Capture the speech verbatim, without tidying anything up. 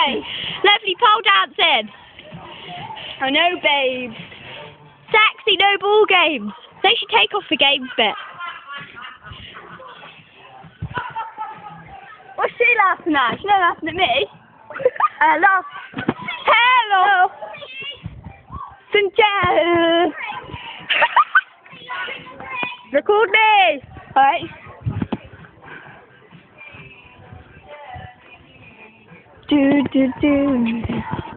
Nice. Lovely pole dancing. I know, babes. Sexy, no ball games. They should take off the games bit. What's she laughing at? She's not laughing at me. Hello. Hello. Sinjel. Record me. Alright. Do do do.